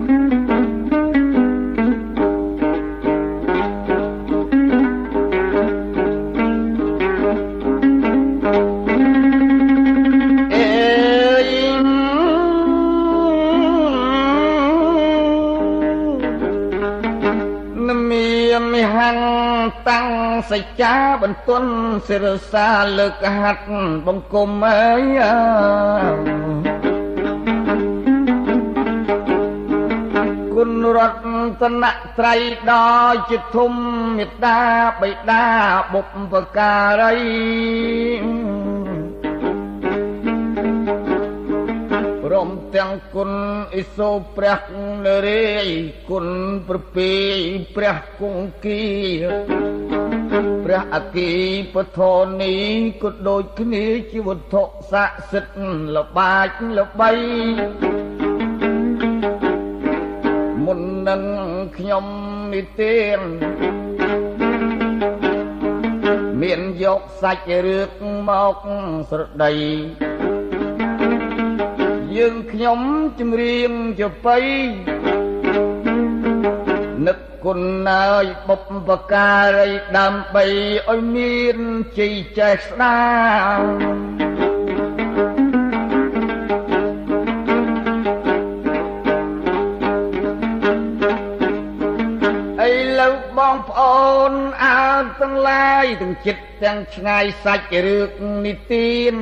ตั้งสัจจะบรรทุนศิรสาเลิกหัดบังคมเอ้ยคุณรัตนไตรดอจิตทุมมิตาบิดาบุปการีรวมទាំងគុណឥសូរព្រះនរាយគុណប្រពីព្រះគង្គាព្រះអគិពធនីក៏ដូចគ្នាជាវត្ថុស័ក្តិសិទ្ធិល្បាចល្បីមុននឹងខ្ញុំនិទានមានយកសាច់រឿងមកស្រដីយើងខ្ញុំចម្រៀងចបៃនឹកគុណហើយបុព្វការីដើម្បីឲ្យមានជ័យចេះស្ដាឥឡូវបងប្អូនអើទាំងឡាយទាំងចិត្តទាំងឆ្ងាយសាច់រឿងនិទាន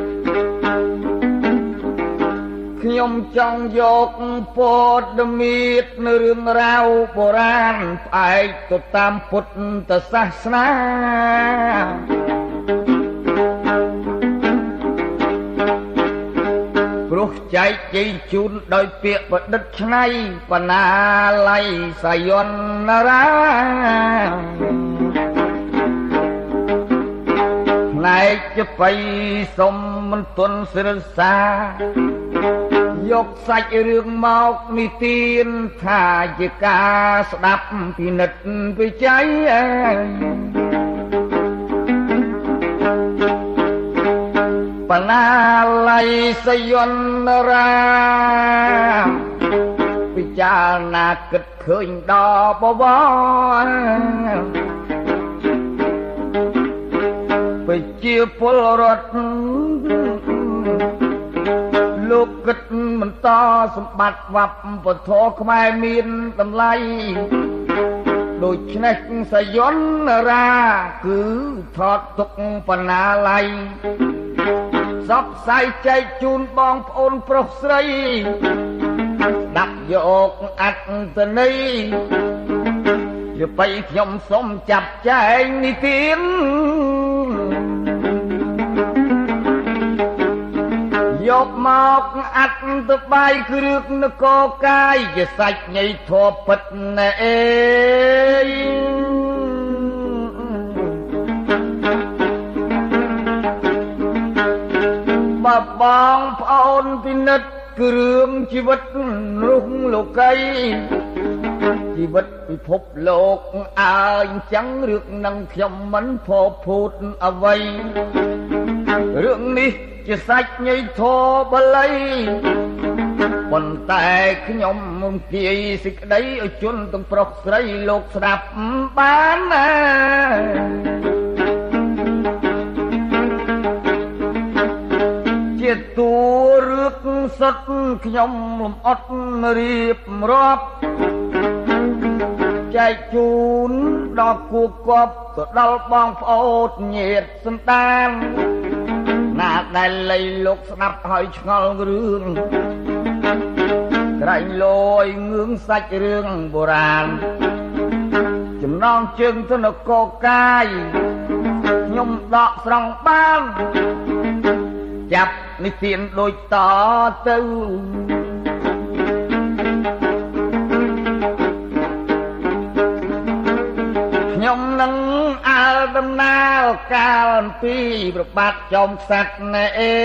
ខ្ញុំចង់យកពោធិមេតនៅរឿងរ៉ាវបុរាណផ្អែកទៅតាមពុទ្ធសាសនាព្រោះចែកជ័យជូនដោយពាក្យប្រឌិតឆ្នៃបណ្ណាល័យសាយនរាផ្នែកចបៃសុំមន្ទនសិរសាយកសាច់រឿងមកនិទានថាជាការស្ដាប់ពិនិត្យវិច័យបណ្ណាល័យសយនរាពិចារណាគិតឃើញដល់បវរប្រជាពលរដ្ឋលោកគិតបន្តសម្បត្តិវប្បធម៌ខ្មែរមានតម្លៃដូច្នេះសយនរាគឺថតទុកបណ្ណាល័យសពផ្សាយចែកជូនបងប្អូនប្រុសស្រីដាក់យកអត្តន័យជាបៃខ្ញុំសូមចាប់ចែងនិទានយកមកអត្តបាយគ្រឿងនគរកាយជាសាច់ញៃធម៌ពិតណែអេបើបងប្អូនពិនិត្យគ្រឿងជីវិតរុងលោកីជីវិតពិភពលោកអើអញ្ចឹងរឿងនឹងខ្ញុំមិនផោភូតអ្វីរឿងនេះជាសាច់ញៃធម៌បល័យប៉ុន្តែខ្ញុំមិនគាយសេចក្តីឲ្យជនទាំងប្រុសស្រីលោកស្ដាប់បានណាជាតួរឿងសុទ្ធខ្ញុំលំអត់រៀបរាប់ចែកជូនដល់គូគប់ទៅដល់បងប្អូនញាតិសន្តានណាដែលលៃលោកស្ដាប់ហើយឆ្ងល់រឿងក្រែងលយងឿងសាច់រឿងបុរាណចំណងជើងទៅនគរកាយខ្ញុំដកស្រង់បានចាប់និទានដូចតទៅខ្ញុំនឹងអើដំណើរកាលអំពីប្របាទចោមខ្សាត់ណែអេ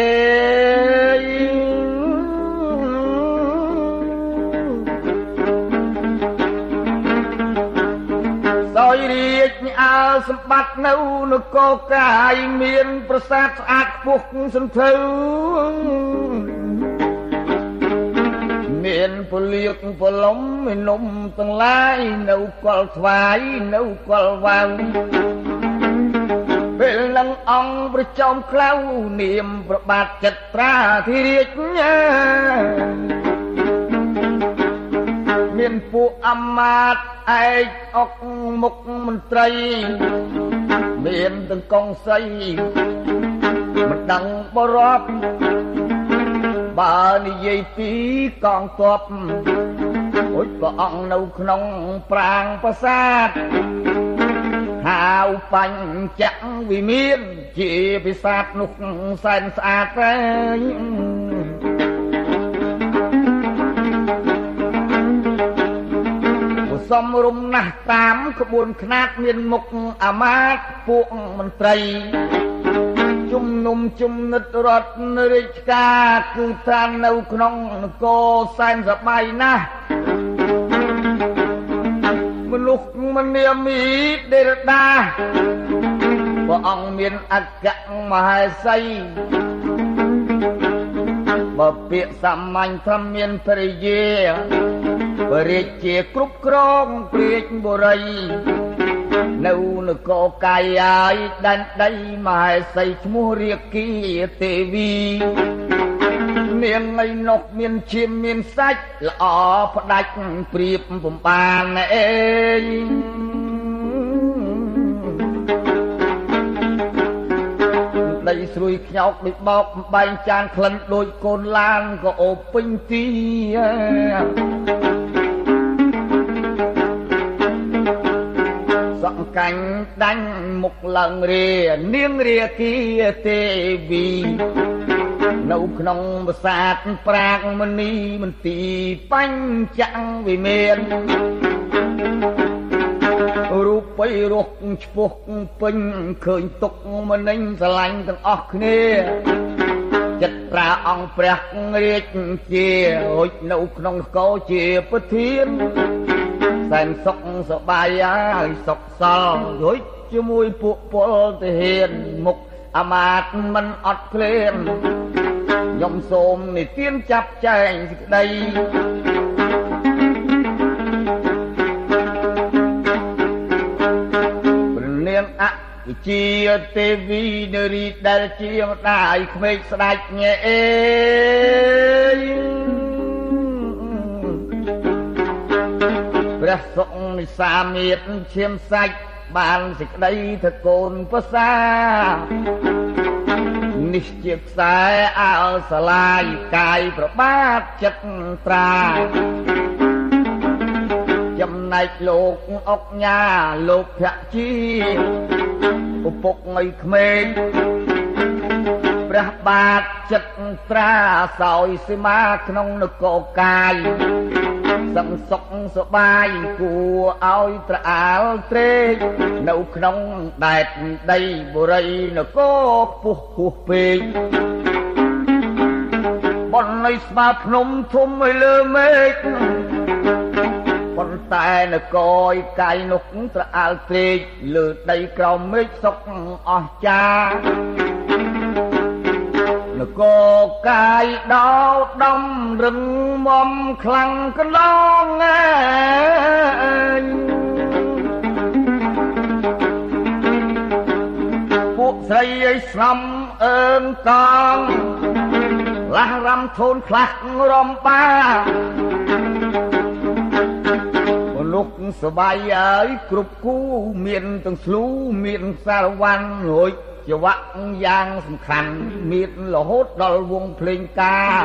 ដោយរាជអើសម្បត្តិនៅនគរកាយមានប្រាសាទស្អាតខ្ពស់សន្ធៅមមានពលៀកពលំមាននំទាំងឡាយនៅកលស្វាយនៅកលវាវពេលនឹងអង្គប្រជុំក្លៅនាមប្របាទចត្រាធិរាជមានពួកអមាត្យឯកអុកមុខមន្ត្រីមានទាំងកងសីមិនដឹងបរាប់បើនិយាយពីកងទ័ពអូយព្រះអង្គនៅក្នុងប្រាង្គប្រាសាទហៅបញ្ចវិមានជាពិសាទនោះសែនស្អាតហើយសំរុំណាស់តាមក្បួនខ្នាតមានមុខអាមាត្យពួកមន្ត្រីជំនុំជំនិតរដ្ឋរាជការគឺថានៅក្នុងនគរសែនសប្បាយណាស់មនុស្សមនាមីដេរដាព្រះអង្គមានអគ្គមហេសីបើពាក្យសាមញ្ញថាមានភរិយាបរិជា គ្រប់គ្រងព្រាជបុរីនៅនគរកាយាយដែនដីមហេសីឈ្មោះរាគីទេវីនាងឯនោះមានឈាមមានសាច់ល្អផ្ដាច់ព្រៀបបំបានអេដីស្រួយខ្ញោកដូចបោកបែងចានក្លិនដូចកូនឡានក៏អូពេញទីសង្កាញ់ដាញ់មុខឡើងរានាងរាគីទេវីនៅក្នុងប្រាសាទប្រាង្គមនីមន្ទីរបញ្ចវិមានរូបបីរស់ឆ្ពោះពេញឃើញទុកមនិញស្រឡាញ់ទាំងអស់គ្នាចិត្តប្រាអង្គព្រះរាជជារួចនៅក្នុងនគរជាប្រធានសែនសុខសប្បាយហើយសុខសល់រួចជាមួយពួកពលទាហានមុខអាមាត្យមិនអត់ភ្លេមខ្ញុំសូមនិទានចាប់ចែងសេចក្តីព្រះនាងអវិជ្ជាទេវីនារីដែលជាម្ដាយក្មេកស្ដេចញ៉ែអេព្រះសង្ឃនិសាមាត្រឈាមសាច់បានសេចក្តីថាកូនប្រសានេះជាខ្សែអើសាលាយកាយប្របាទចិត្តត្រាចំណែកលោកអុកញ៉ាលោកភក្ជាឪពុកនៃក្មេងព្រះបាទចិត្តត្រាសោយសីមាក្នុងនគរកាយសង្សុខសបាយគួរឲ្យត្រអាលត្រេកនៅក្នុងដែនដីបុរីនគរខ្ពស់ខ្ពស់ពេកបននៃស្មាភ្នំធំឲ្យលើមេឃប៉ុន្តែនគរកាយនោះត្រអាលត្រេកលើដីក្រោមមេឃសុខអស្ចារ្យនគរកាយដោដំរឹងមុំខ្លាំងកន្លងពួកស្រីឲ្យស្នំអើងកងលះរំធូនខ្លះរំបាមនុស្សសបាយហើយគ្រប់គូមានទាំងស្លូមានសារវ័នរួចចង្វាក់យ៉ាងសំខាន់មានរហូតដល់វងភ្លេងការ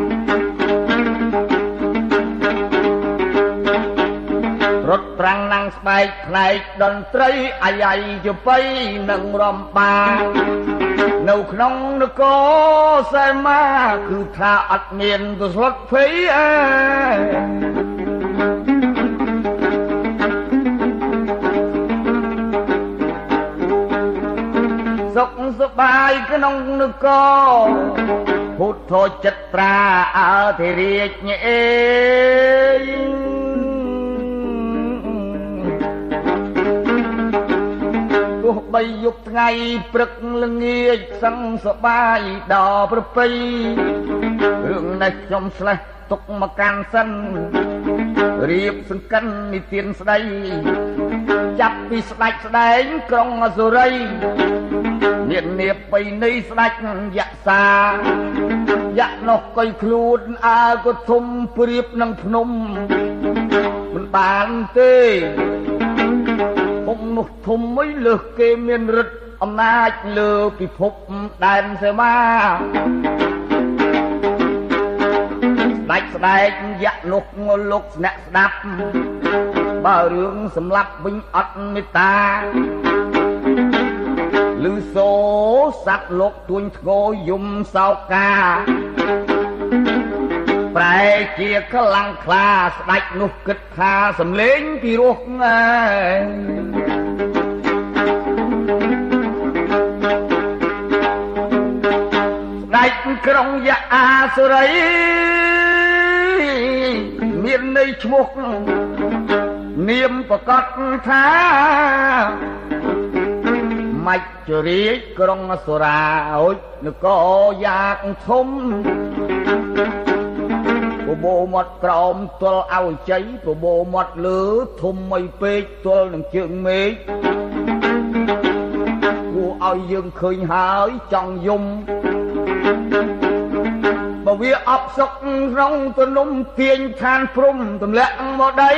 រត់ប្រាំងណាំងស្បែកផ្នែកតន្ត្រីអាយ៉ៃជបីនិងរំបានៅក្នុងនគរសែមាគឺថាអត់មានទៅស្លុតភ័យសុខសប្បាយក្នុងនគរពុទ្ធចិត្តត្រាអើធិរាជអេទោះបីយប់ថ្ងៃព្រឹកល្ងាចសង្ឃសប្បាយដល់ប្រពៃរឿងនេះខ្ញុំស្លេះទុកមកកាន់សិនរៀបសង្កិននិទានស្ដីចាប់ពីស្ដេចស្ដែងក្រុងអសុរីនានាបបីនៃស្ដេចយក្សាយៈនោះកុយខ្លួនអើក៏ធំព្រៀបនឹងភ្នំមិនបានទេខ្ញុំនោះធំមិនលើសគេមានឫទ្ធិអំណាចលើពិភពដែនសេមាស្ដែកយៈនោះលោកស្នាក់ស្ដាប់បើរឿងសម្លាប់វិញអត់មេត្តាឮសូសត្វលោកទួញធ្ងោយំសោកាប្រែជាខ្លាំងខ្លាស្ដេចនោះគិតថាសំលេងពីរោះស្ដេចក្រុងយៈអាសុរីមានន័យឈ្មោះនាមប្រកាសថាមច្ចរាជក្រុងអសុរាអុចនគរយ៉ាងធំបបោមាត់ក្រោមទល់អោជ័យបបោមាត់លើធំមិនពេកទល់នឹងជើងមេឃគួរឲ្យយើងឃើញហើយចង់យំបើវាអបសុកក្នុងទំនុំទាញឋានព្រំទម្លាក់មកដី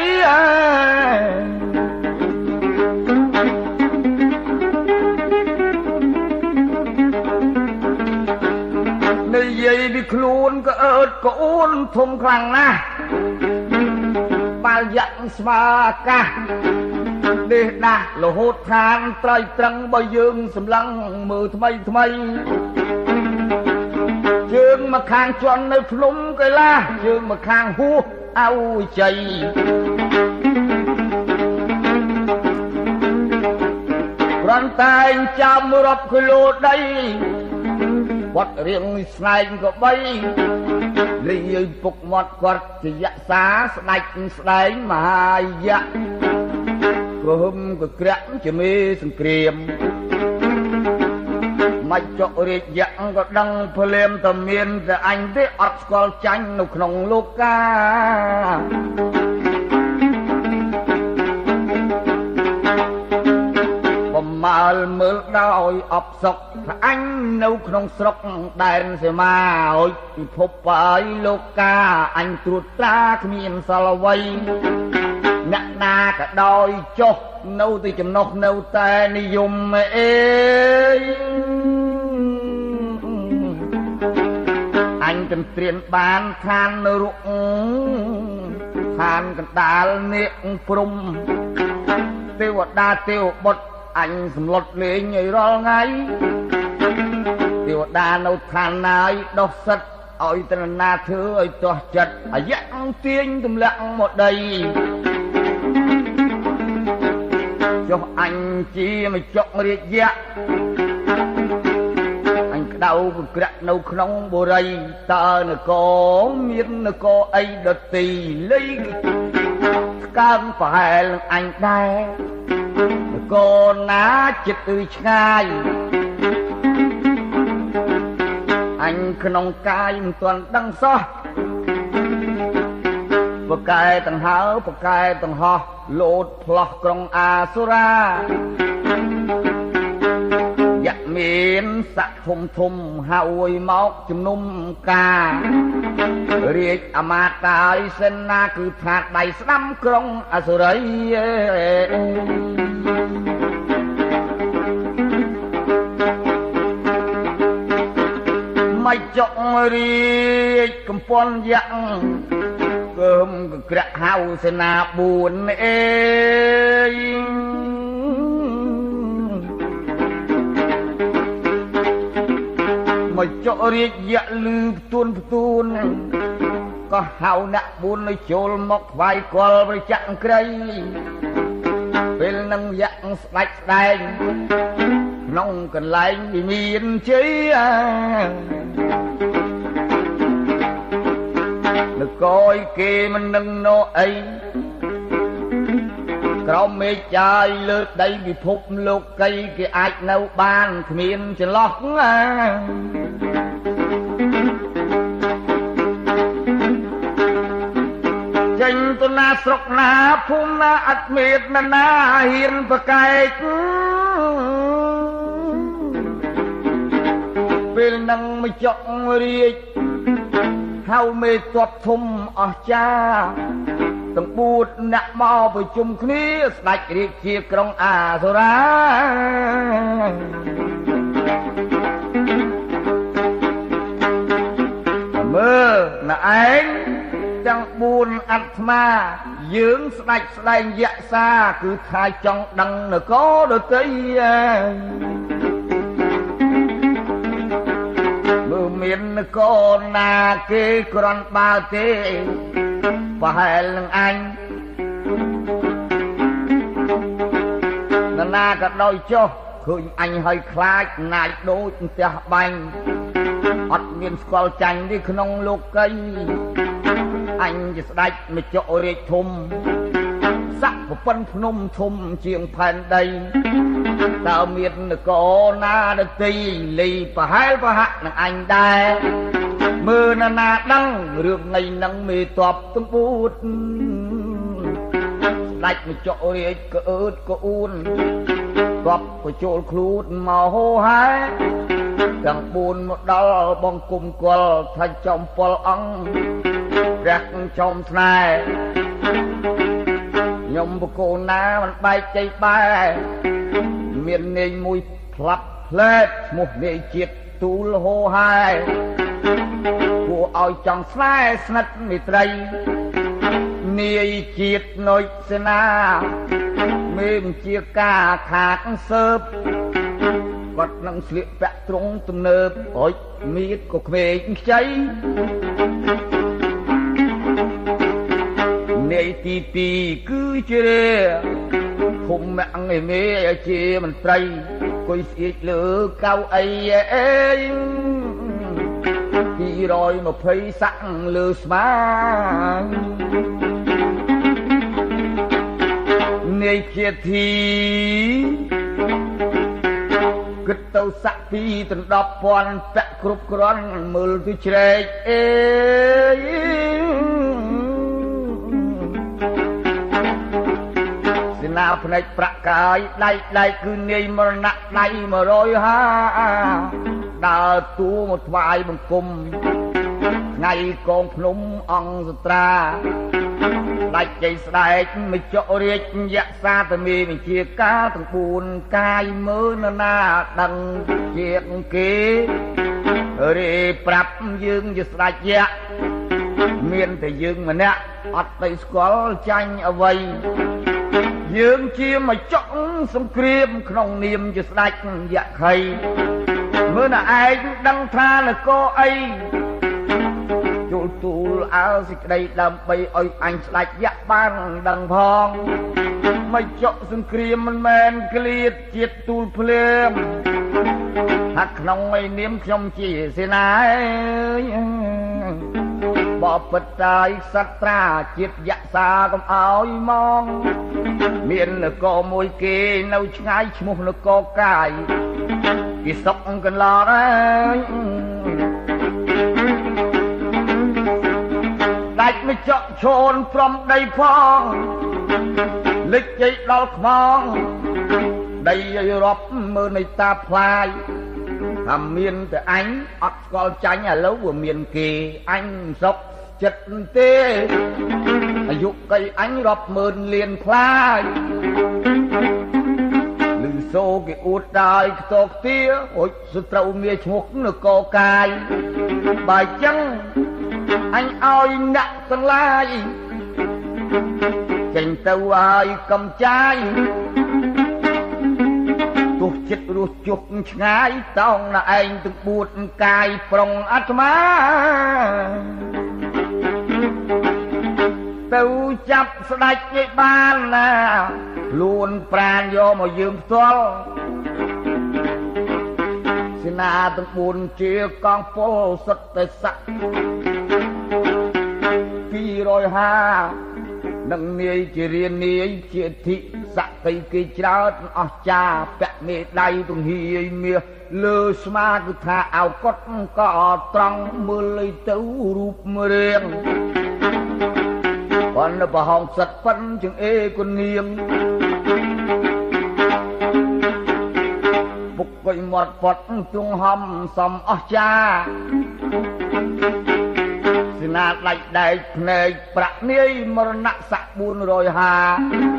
និយាយពីខ្លួនក៏អើតក៏អួនធំខ្លាំងណាស់បាល់យ៉ាក់ស្មើអាកាសដេះដាស់រហូតឋានត្រៃត្រឹងបើយើងសម្លឹងមើលថ្មីថ្មីជើងមកខាងជន់នៅភ្នំកៃឡាជើងមកខាងហួសអោជ័យប្រន់តែងចាំរាប់គីឡូដីវត្តរៀងស្នែងក៏បីលីយពុកមាត់គាត់ជាយក្សាស្ដេចស្ដែងមហាយៈព្រមក៏ក្រាក់ជាមេសង្គ្រាមមិនចុករាជយៈក៏ដឹងភ្លាមតែមានតែអញទេអត់ស្គាល់ចាញ់នៅក្នុងលោកាបំមាលមើលដោយអបសុកថាអញនៅក្នុងស្រុកដែនសេមាអុចពិភពបាយលោកាអញត្រួតត្រាគ្មានសល់អ្វីអ្នកណាក៏ដោយចុះនៅទីចំណុះនៅតែនិយមអេអញទន្ទ្រានបានឋានរុកឋានកណ្ដាលនេកព្រំទេវតាទេវបុត្រអញសម្លុតលេងឲ្យរាល់ថ្ងៃទេវតានៅឋានណាយដោះសិតឲ្យតណ្ណាធ្វើឲ្យទាស់ចិត្តអាយៈទាញទម្លាក់មកដីចុះអញជាមកចុករាជយៈអញក្តៅក្រាក់នៅក្នុងបុរីតើនគរមាននគរអីដទីលីស្កើងប្រហែលនឹងអញដែរនគរណាចិត្តឬឆ្ងាយអញក្នុងកាយមិនទាន់ដឹងសោះបកែដង្ហើបកែដង្ហោះលោតផ្លោះក្រុងអាសុរាយៈមានស័កធំធំហើយមកជំនុំការរាជអមាត្យតាយសេនាគឺថាដៃស្ដាំក្រុងអសុរីមិនចុករាជកំពន់យៈកើមក្រាក់ហៅសេនា4អេមកចុករាជយៈលឺផ្ទួនក៏ហៅអ្នក4ឲ្យចូលមកថ្វាយគល់ព្រះចក្រក្រីពេលនឹងយៈស្ដេចស្ដែងក្នុងកន្លែងវិមានជ័យនគរគេមិននឹងណោអីក្រោមមេឃចាយលើដីពិភពលោកីគេអាចនៅបានគ្មានចន្លោះទៅណាស្រុកណាភូមិណាអត់មានណាហ៊ានប្រកែកពេលនឹងមកចុករាជហៅមេទ័ពធំអស្ចារ្យទាំង4អ្នកមកប្រជុំគ្នាស្ដេចរាជាក្រុងអាសូរាមើលណែឯងទាំង4អាត្មាយើងស្ដេចស្ដែងយក្សាគឺថាចង់ដឹងនគរដទៃមើលមាននគរណាគេគ្រាន់បើទេប្រហែលនឹងអញណាក៏ដោយចុះឃើញអញហើយខ្លាចណាយដូចផ្ទះបាញ់អត់មានស្គាល់ចាញ់ទេក្នុងលោកីអញជាស្ដេចម្ចាស់រាជធំស័ក្តិប៉ុនភ្នំធំជាងផែនដីតើមាននគរណាដទៃលីប្រហែលប្រហាក់នឹងអញដែរមើលណាដឹងរឿងនៃនឹងមេតបទំពូតស្ដេចម្ចាស់រាជក៏អឺតក៏អួនគប់ក៏ចូលខ្លួនមកហូហែទាំង4មកដល់បងគុំគល់ថាចំពលអង្គព្រះចំស្នេហ៍ខ្ញុំបកូនណាមិនបែកចៃបែមាននាយមួយផ្លាប់ផ្លែតឈ្មោះនាយជាតិទូលហូហែគួរឲ្យចង់ស្នេហ៍ស្និទ្ធមិត្តរីនាយជាតិនុយសេនាមេបញ្ជាការខាតសើបគាត់នឹងស្លៀកពាក់ត្រង់ទំនើបអុចមៀតក៏ក្មេងខ្ចីនាយទី2គឺជារាភូមិអង្គឯមេជាមន្ត្រីគួយស្អៀកលើកៅអី220សាក់លើស្មានាយជាធីគិតទៅសាក់ពីដណ្ដប់ពាន់ពាក់គ្រប់គ្រាន់មើលទៅជ្រែកសេនាភ្នែកប្រកាយដៃគឺនាយមរណៈដៃ150ដើរតួមកថ្វាយបង្គំថ្ងៃកងភ្នំអង្គសត្រាដាច់ចៃស្ដែកមកចុរាជយក្សាតមេបញ្ជាការទាំង4កាយមើលណាដឹងជាគេរេប្រាប់យើងជាស្ដេចយៈមានតែយើងម្នាក់អត់ទៅស្គាល់ចាញ់អ្វីយើងជាមកចុកសង្គ្រាមក្នុងនាមជាស្ដេចយៈខីមើលណាឯងដឹងថានគរអីចូលទូលអើសេចក្តីដើម្បីឲ្យអញស្ដេចយៈបានដឹងផងមកចុកសង្គ្រាមមិនមែនក្លៀតជាតិទូលភ្លាមថាក្នុងឯនាមខ្ញុំជាសេនាបបិតាយសត្រាជាតិយក្សាកុំឲ្យមកមាននគរមួយគេនៅឆ្ងាយឈ្មោះនគរកាយគេសុកកន្លត់ហើយដាច់មកចកឈូនព្រំដីផងលិចជ័យដល់ខ្មងដីឲ្យរាប់មើលនៃតាផ្លាយថាមានតែអញអត់ស្គាល់ចាញ់ឥឡូវវាមានគេអញសុកចិត្តទេអាយុកៃអញរាប់ម៉ឺនលានផ្លាយលឺសូគេអួតដាយខ្ទោកទាអុចសត្រូវមានឈ្មោះនគរកាយបើចឹងអញឲ្យអ្នកទាំងឡាយចេញទៅឲ្យកំចាយទោះចិត្តរស់ជុកឆ្ងាយតោងណាឯងទាំង4កាយប្រុងអាត្មាទៅចាប់ស្ដេចឲ្យបានណាខ្លួនប្រាណយកមកយើងផ្ទាល់សេនាទាំង4ជាកងពលសុទ្ធតែស័ក្តិ250នឹងនាយជារានាយជាធិសក្តិគេច្រើនអស្ចារ្យពាក់មេដៃទង្ហាយមាសលើស្មាគឺថាអោកុដក៏ត្រង់មើលទៅរូបរាងក còn bà hồng sật phân chừng ê con nghiêng bục quay một phật trung hầm xóm ớt cha xin nát lạch đầy này bạc niê mà nặng sạc buôn rồi hà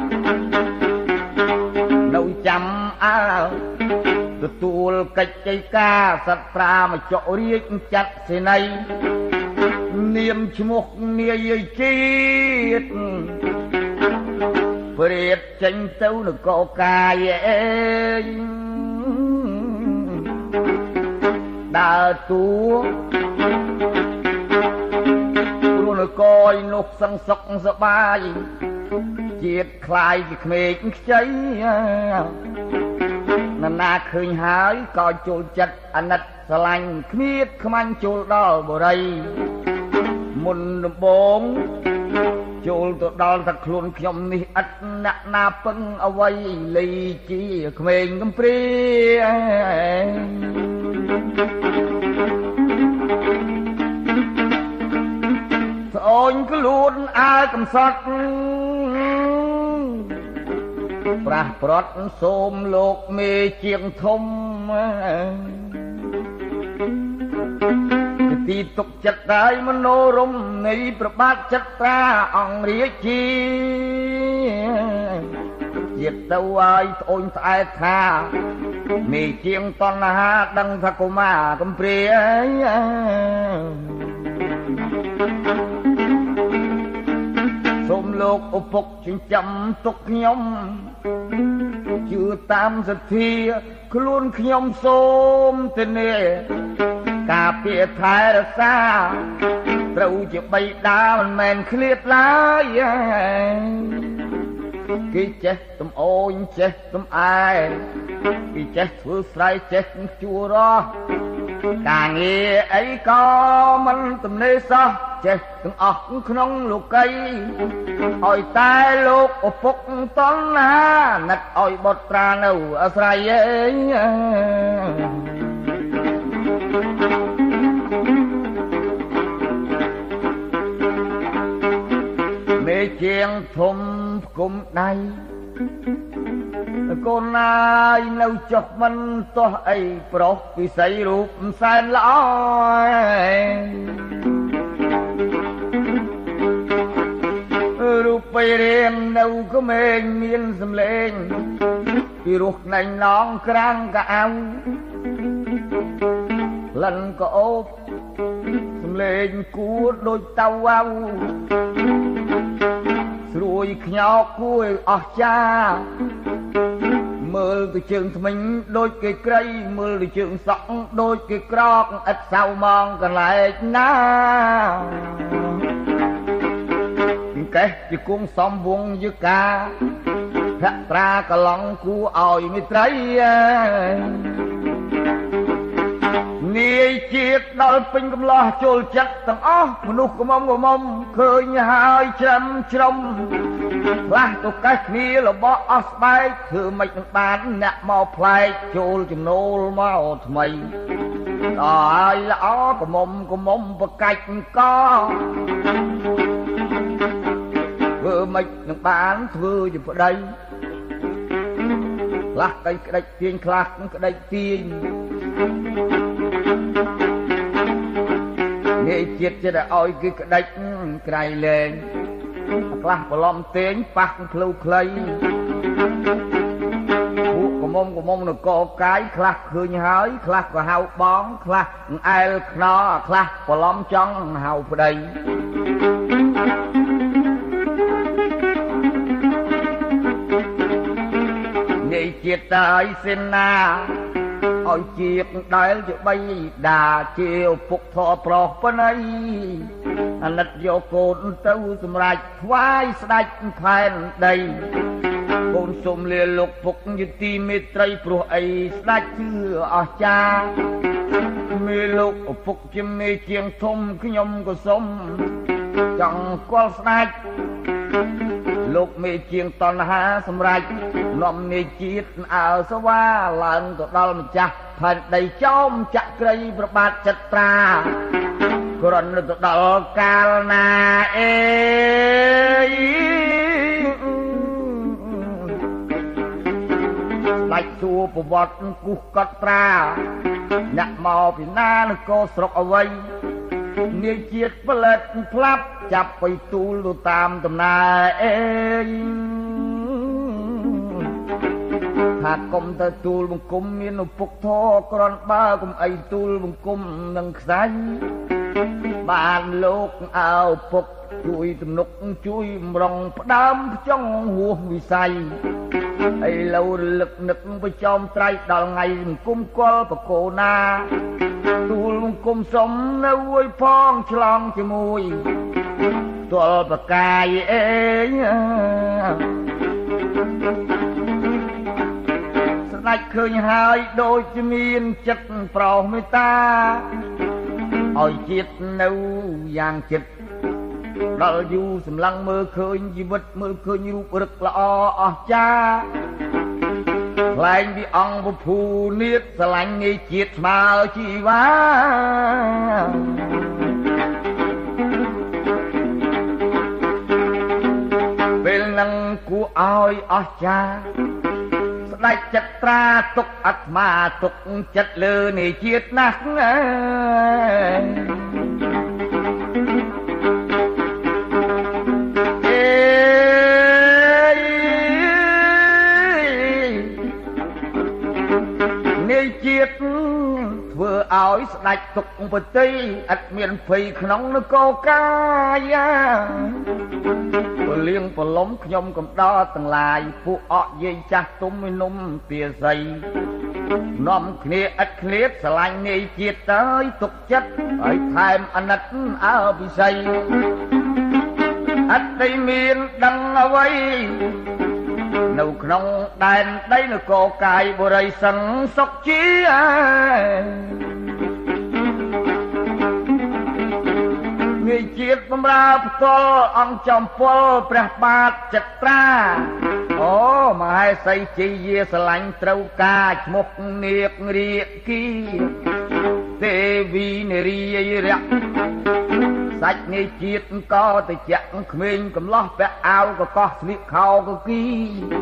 nấu chăm tutul cách cây ca sạch ra mà chỗ riêng chặt xì này niềm chmuk nia chết Phật tranh tấu được có ca dễ đà tú luôn là coi nục sang sọc sọ bay chiết khai việc mệt cháy na khơi hái coi chôn chặt anh nát lành khmiết không anh chôn đo bờ đây muôn bốn chôn tụi đo thật luôn nhom ni ắt nát na phân ở vây lì chi mình cầm pri thôi cứ luôn ai cầm sắt pra prot xôm lục mê chiêng thôngទីទុកចិត្តហើយមនោរមនៃប្របាទចិត្តត្រាអង្គរាជាជាតិទៅហើយត្អូនត្អែថាមេជាងតណ្ហាដឹងថាកុមារកំព្រាសូមលោកឪពុកចិញ្ចឹមទុកខ្ញុំជឿតាមសទ្ធាខ្លួនខ្ញុំសូមទៅនេះការពារថែរក្សាត្រូវជាបិតាមិនមែនឃ្លាតឡើយគេចេះទំអូនចេះទំអែគេចេះធ្វើស្រ័យចេះជួររស់ការងារអីក៏មិនទំនេរសោះចេះទាំងអស់ក្នុងលោកីឲ្យតែលោកឪពុកតណ្ហានឹកឲ្យបុត្រានៅអាស្រ័យមេជាងធំគុំដៃកូនណាយនៅចុះមិនទាស់អីប្រុសពិសីរូបសែនល្អរូបបិរៀងនៅក្មេងមានសម្លេងពីរោះណែងឡងក្រាំងកៅលិនក៏អូបសម្លេងគួរដូចតៅវ៉ៅស្រួយខ្ញោកគួរអស់ចាមើលទៅជើងថ្មិញដូចគេក្រៃមើលទៅជើងសក់ដូចគេក្រកឥតសៅมองកន្លែងណាកេះជាគង់សំវងយកាភត្រាកឡងគួរឲ្យមិត្រីនាយជាតិដល់ពេញកំឡោះចូលចិត្តទាំងអស់មនុស្សកមុំឃើញហើយច្រំខ្លះទៅកេះគ្នារបស់អស់ស្បែកធ្វើមិននឹងបានអ្នកមកផ្លែកចូលចំណូលមកថ្មីដល់ហើយល្អកមុំបកាច់កធ្វើមិននឹងបានធ្វើជាប្តីខ្លះតែក្តិចទាញខ្លះក្តិចទាញនេះជាតិចិត្តឲ្យគឺក្តិចក្រៃលែងខ្លះប្រឡំទាញប៉ះផ្លូវខ្លីពួកកមុំនគរកាយខ្លះឃើញហើយខ្លះក៏ហៅបងខ្លះអែលខ្នរខ្លះប្រឡំចង់ហៅប្តីនេះជាតិតើឲ្យសេនាឲ្យជាដែលជាបីដាជាឪពុកធေါ်ប្រុសប៉ុណ្ណៃអាណិតយកកូនទៅសម្រេចថ្វាយស្ដេចផែនដីកូនសុំលាលោកពុកយុទីមេត្រីព្រោះអីស្ដេចជឿអស្ចារ្យមេលោកឪពុកជាមេជាងធំខ្ញុំក៏សុំចង់គល់ស្ដេចលោកមេជាងតណ្ហាសម្រេចនាំមេជាតិអើសវ៉ាឡើងទៅដល់ម្ចាស់ផែនដីចោមចក្រីប្របាទចិត្តត្រាគ្រាន់ទៅដល់កាលណាអេដាច់សួរប្រវត្តិគូសកត់ត្រាអ្នកមកពីណានគរស្រុកអ្វីនាយជាតិផលិតផ្លាប់ចាប់ไปទូលទៅតាមដំណើរអេថាកុំទៅទូលបង្គំមានឪពុកធរក្រាន់បើកុំអីទូលបង្គំនឹងខ្សាច់បានលោកអើឪពុកជួយទំនុកជួយម្រងផ្ដើមផ្ចង់ហួសវិស័យឥឡូវរលឹកនឹកប្រចោមត្រៃដល់ថ្ងៃបង្គំគល់បកូណាទូលបង្គំសុំនៅអួយផងឆ្លងជាមួយទល់បកាយអេស្ដេចឃើញហើយដូចជាមានចិត្តប្រោសមេត្តាឲ្យជាតិនៅយ៉ាងចិត្តដល់យូរសម្លឹងមើលឃើញជីវិតមើលឃើញរូបរឹកល្អអស្ចារ្យខ្លែងពីអង្គពភូនាគស្រឡាញ់នៃជាតិស្មើជីវ៉ាពេលនឹងគួរឲ្យអស្ចារ្យស្ដេចចត្រាទុកអាត្មាទុកចិត្តលើនៃជាតិណាស់ជាតិធ្វើឲ្យស្ដេចទុកប្រតិឥតមានភ័យក្នុងនគរកាយាពលៀងប្រឡំខ្ញុំកំដរទាំងឡាយពួកអកយាយចាស់ទុំឯនំពាស័យនាំគ្នាឥតឃ្លាតស្រឡាញ់នាយជាតិទៅទុកចិត្តហើយថែមអាណិតអើពិសីអត់ได้មានដឹងអ្វីនៅក្នុងដែនដីនគរកាយបរិស័ងសុខជានាយជាតិបំរើផ្ទាល់អង្គចំពលព្រះបាទចត្រាអូមហេសីជាយាស្រឡាញ់ត្រូវការឈ្មោះនាគរាគីទេវីនារីរៈសាច់នាយជាតិក៏ទៅចាក់ក្មេងកំឡោះពាក់អាវកកោះស្លៀកខោកគី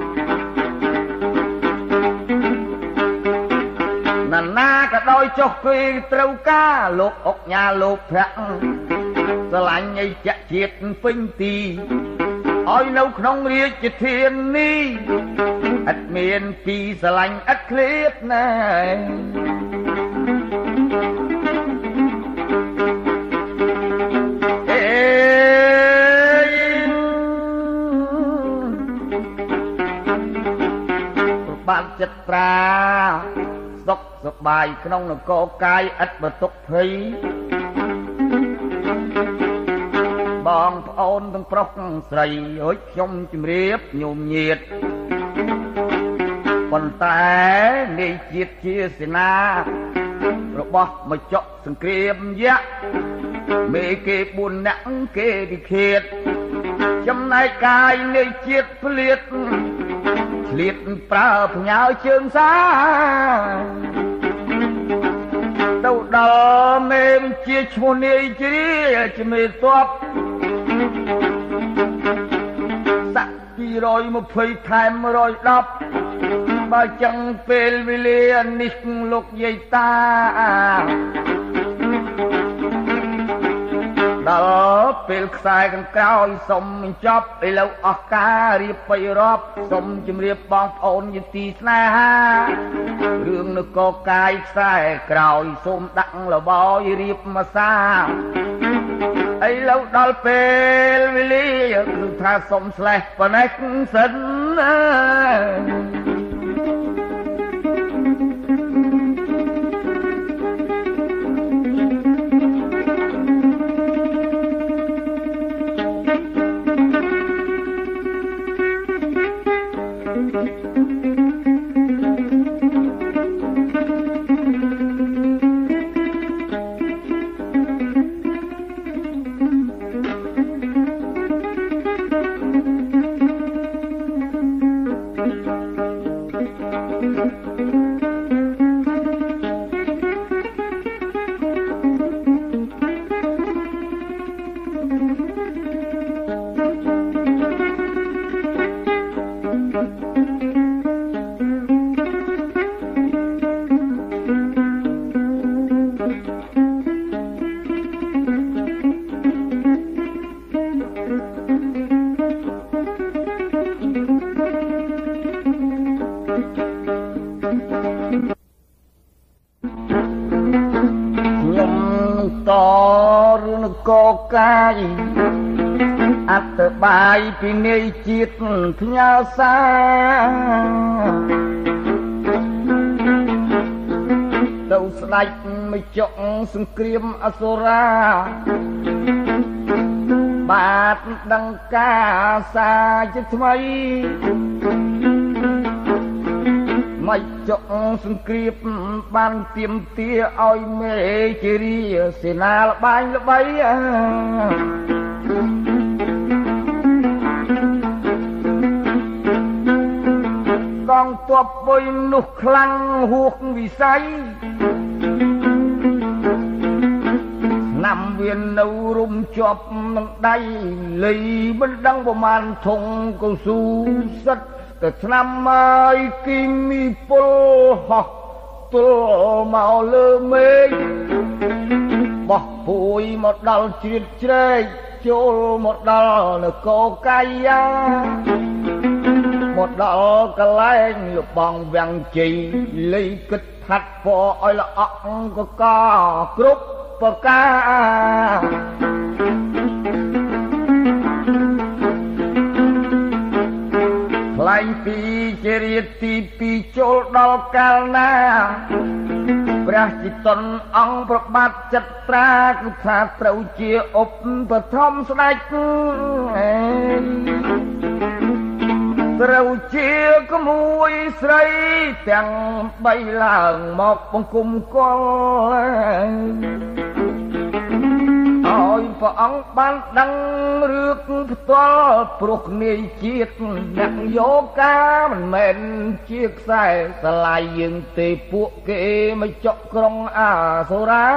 ណានាក៏ដោយចុះគេត្រូវការលោកអុកញ៉ាលោកភ័ក្រស្រឡាញ់ឲ្យចាក់ជាតិពេញទីឲ្យនៅក្នុងរាជធានីឥតមានពីស្រឡាញ់ឥតឃ្លាតណាបានចត្រាសុខសប្បាយក្នុងនគរកាយឥតបទុកភ័យបងប្អូនទាំងប្រុសស្រីអើយខ្ញុំជំរាបញោមញាតប៉ុន្តែនាយជាតិជាសេនារបស់មកចុកសង្គ្រាមយៈមេគេ4នាក់គេពិឃាតចំណែកកាយនាយជាតិភ្លៀតឆ្លៀតប្រើផ្ញើជើងសាទៅដល់មេជាឈ្មោះនាយជ្រាជាមេទ័ពសាក់220ថែម110បើចឹងពេលវេលានេះលោកយាយតាដល់ពេលខ្សែខាងក្រោយសុំបញ្ចប់ឥឡូវអស់ការរៀបបីរាប់សុំជម្រាបបងប្អូនយទីស្នេហារឿងនគរកាយខ្សែក្រោយសូមដាក់លបយរៀបមកសាឥឡូវដល់ពេលវេលាគឺថាសុំស្លេះប៉ុណ្ណេះសិនកកាយអត្តបាយពីនៃជាតិផ្ញើសាទៅស្ដេចមិនចុកសង្គ្រាមអសុរាបាទដឹងការសាជាថ្មីមិនចុកសង្គ្រាមបានទៀមទាឲ្យមេជារាសេនាល្បាញល្បីកងទ័ពបុយនោះខ្លាំងហួសវិស័យnăm viên nâu rung chọp nâng đáy lì bên đăng bộ màn thùng cầu su sắt từ năm ai kim mi pol học tô màu lơ mê bỏ bụi một đal triệt trê chôl một đal nở cô cay một đal cả lanh lục bằng vàng chì lấy kích hạt phò oi là ọng có ca cướp bờ ca lanh pi cheri ti pi chol dal kalnaព្រះជាតនអង្គប្របាទចត្រាគឺថាត្រូវជាឧបធម្មស្ដេចត្រូវជាក្មួយស្រីទាំងបីឡើងមកបង្គំគល់ឲ្យព្រះអង្គបានដឹងរឿងផ្ទាល់ព្រោះគ្នាជាតិអ្នកយោកាមិនមែនជាខ្សែស្រឡាយយើងទេពួកគេមកចុកក្រុងអាសូរា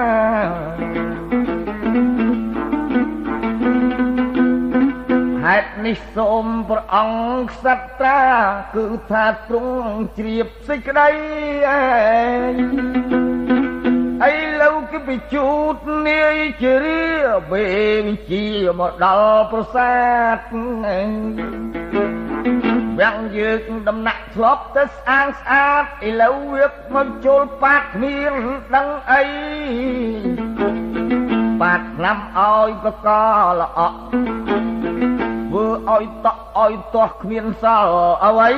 ហេតុនេះសូមព្រះអង្គក្សត្រាគឺថាទ្រង់ជ្រាបសេចក្តីអីlâu cái bị chút nia chia về chia một đầu prasad vang dược đầm nặng flop tết an sát ý lâu việc một chôn bát miên đăng ấy bát năm oi có co là ọ vừa oi to miên sao ở ấy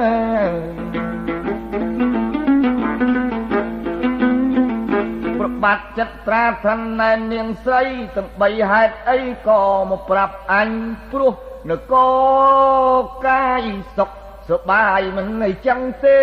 បាទចត្រាឋានណែនាងស្រីទាំងបីហេតុអីក៏មកប្រាប់អញព្រោះនគរកាយសុខសប្បាយមិនអីចឹងទេ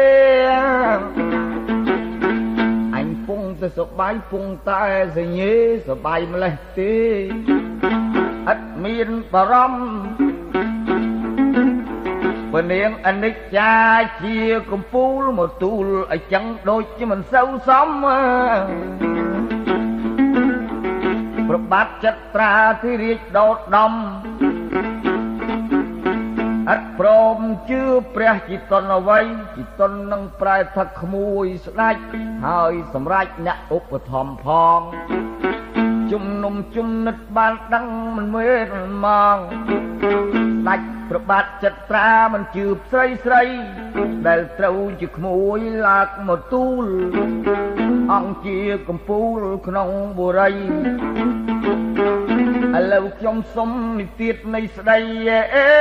អញពងទៅសប្បាយពងតែសញ្ញេសប្បាយម្លេះទេអត់មានបារម្ភពនាងអនិច្ចាជាកំពូលមកទូលអញ្ចឹងដូចជាមិនសូវសមប្របាទចត្រាទីរាជដោតដំអត់ព្រមជឿព្រះជាតនអ្វីជាតននឹងប្រែថាក្មួយស្ដេចហើយសម្រេចអ្នកឧបត្ថម្ភផងជំនុំជំនិតបានដឹងមិនមែនមកដាច់ប្របាទចត្រាមិនជឿស្រីស្រីដែលត្រូវជាក្មួយឡាកមកទូលអង្គជាកំពូលក្នុងបុរីឥឡូវខ្ញុំសុំនិទាននៃស្ដីអេ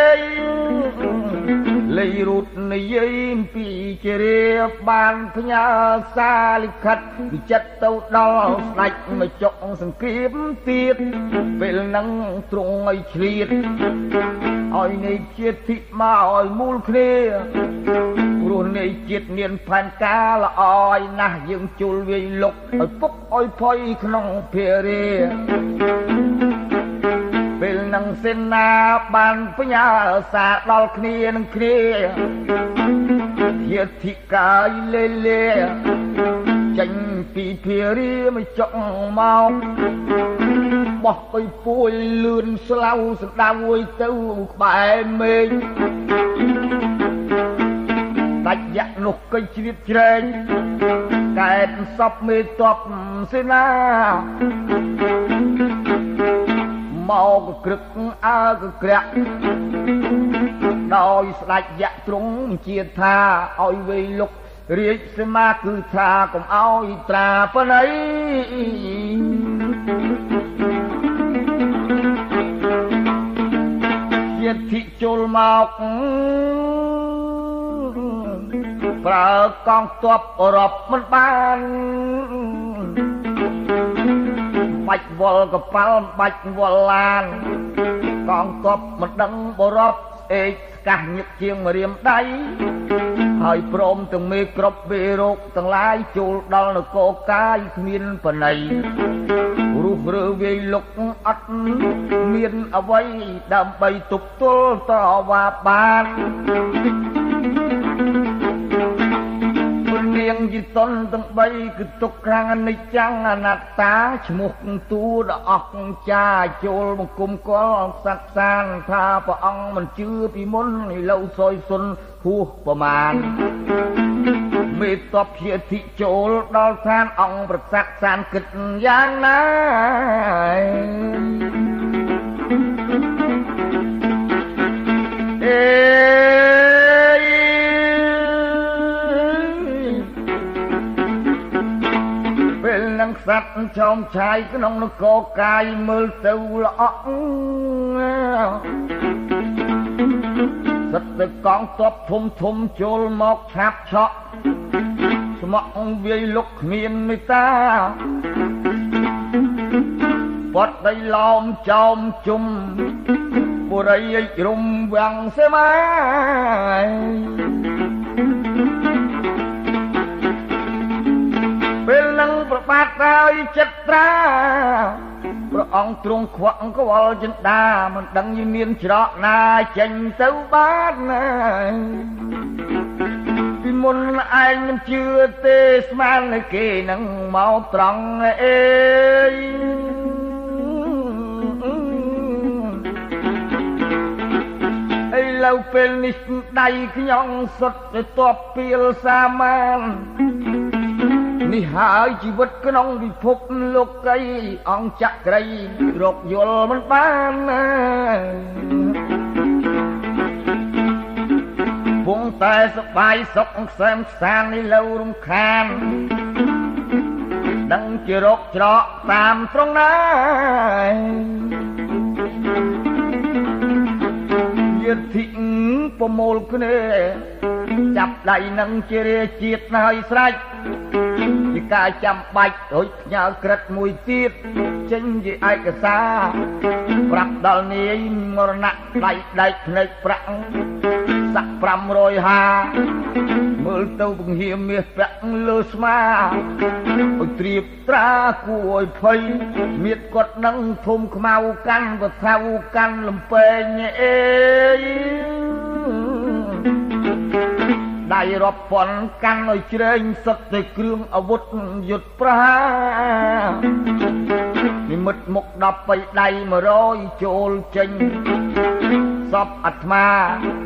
លេរូតនិយាយពីជារាបានផ្ញើសារលិខិតវិចិត្រទៅដល់ស្ដេចមកចុកសង្គ្រាមទៀតពេលហ្នឹងទ្រង់ឲ្យឆ្លៀតឲ្យនៃជាតិធិមកឲ្យមូលគ្នាព្រោះនៃជាតិមានផែនការល្អឲ្យណាស់យើងជុលវាយលុកឲ្យពុកឲ្យផុយក្នុងភារាពេលនឹងសេនាបានផ្ញើសារដល់គ្នានឹងគ្នាធាធិកាយលេលេចេញពីភារាមកចុកមកបោះអុយពួយលឿនស្លៅស្ដាវទៅក្បែរមេឃដាច់យ៉ាក់នោះក៏ជ្រៀតជ្រែងកែតសពមេតបសេនាមកក្រឹកអើកក្រាក់ដោយស្ដេចយៈទ្រង់ជាថាឲ្យវេលុករាជសមាគឺថាកុំឲ្យត្រាប៉ុណ្ណីธิចូលមកប្រើកងទ័ពអឺរ៉ុបមិនបានបាច់វល់កប៉ាល់បាច់វល់ឡានកងទ័ពមិនដឹងបរ៉ុបអេកស្កាស់ញឹកជាងម្រាមដៃហើយព្រមទាំងមេក្របវេរោគទាំងឡាយចូលដល់នគរកាយគ្មានបណៃរុះរើវាយលុកអត់មានអ្វីដើម្បីទប់ទល់តវ៉ាបាននាងយីតុនទាំង3គឺទុកខាងអនិច្ចំអនត្តាឈ្មោះទូដល់អស់ចាចូលបង្គំកលស័ក្តិសានថាព្រះអង្គមិនជឿពីមុនឥឡូវសយសុនហួសប្រមាណមេតបជាធិចូលដល់ឋានអង្គប្រស័ក្តិសានគិតយ៉ាងណាសត្វចោមឆាយក្នុងនគរកាយមើលទៅល្អក់សត្វទៅកងទ័ពធំចូលមកឆាប់ឆក់ស្មក់វាយលុកគ្មានមេត្តាបត់ដីឡោមចោមជុំបុរីរុំវាំងសេម៉ាពេលនឹងប្របាទហើយចិត្តត្រាព្រះអង្គទ្រង់ខ្វក់ក្វល់ចិន្តាមិនដឹងយីមានច្រកណាចេញទៅបានណាពីមុនឯងមិនជឿទេស្មានតែគេនឹងមកត្រង់អេឥឡូវពេលនេះដៃខ្ញុំសុទ្ធទៅតបពីលសាមាននេះហើយជីវិតក្នុងពិភពលោកីអង្គចក្រីរកយល់មិនបានណាពងតែសបាយសុខខ្សែមខ្សាននេះលៅរំខានដឹងជារកច្រកតាមត្រង់ណាយាធិប្រមូលគ្នាចាប់ដៃនឹងជារាជាតិហើយស្រេចជាការចាំបាច់ដូចផ្ញើក្រិតមួយទៀតចេញជាឯកសារប្រាប់ដល់នាយមរណៈដៃដែកភ្នែកប្រាក់សាក់500ហាមើលទៅពង្ហៀមមាសពាក់លើស្មាឲ្យត្រៀបត្រាគួរឲ្យភ័យមៀតគាត់នឹងធំខ្មៅកាន់វថៅកាន់លំពេងអេដៃរាប់ពាន់កាន់ឲ្យជ្រែងសុទ្ធតែគ្រឿងអាវុធយុទ្ធប្រហារនិមិត្តមុខ10បីដៃ100ចូលចេញសពអាត្មា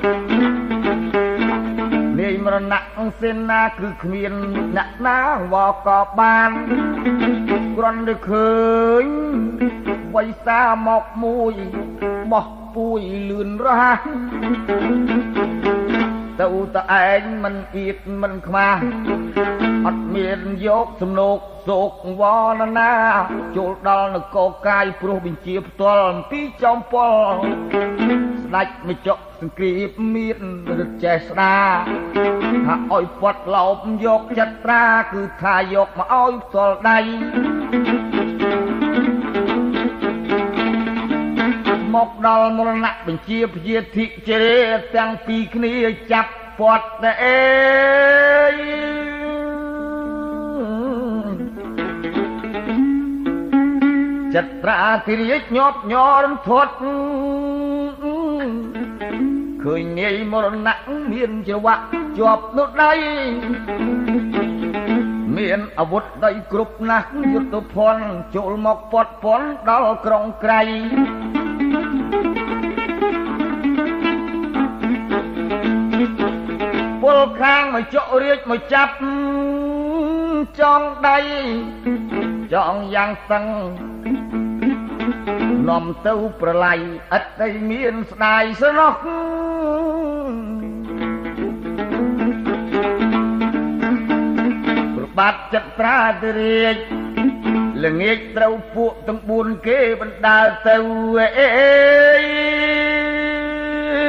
នាយមរណៈសេនាគឺគ្មានអ្នកណាវកបានគ្រាន់តែឃើញវៃសាមកមួយបោះពួយលឿនរហ័សទៅតឯងមិនអៀតមិនខ្មាស់អត់មានយកសំណោកសោកវលណាចូលដល់នគរកាយព្រោះបញ្ជាផ្ទាល់អំពីចោមពលស្ដេចមកចុកសង្គ្រាមមានរត់ចេះស្ដាថាឲ្យពាត់ឡោបយកចិត្តត្រាគឺថាយកមកឲ្យផ្ទាល់ដៃមកដល់មរណៈបញ្ជាព្យាធិជេរទាំងពីរគ្នាចាប់ពាត់តែអេចិត្តត្រាធិរាជញាប់ញ័រធាត់ឃើញនាយមរណៈមានច្រវាក់ជាប់នោះដៃមានអាវុធដៃគ្រប់ណាស់យុទ្ធភ័ណ្ឌចូលមកពាត់ព័ន្ធដល់ក្រុងក្រៃពលខាងមកចុរាជមកចាប់ចងដៃចងយ៉ាងសឹងនាំទៅប្រឡ័យឥតតែមានស្ដាយស្រណោះប្របាទចិត្តត្រាធិរាជល្ងាចត្រូវពួកទាំង4គេបណ្ដើរទៅ